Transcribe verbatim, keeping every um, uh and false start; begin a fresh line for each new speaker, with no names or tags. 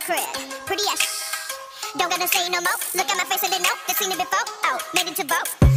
crib, pretty ass. Don't gotta say no more. Look at my face and they know they seen it before. Oh, made it to vote.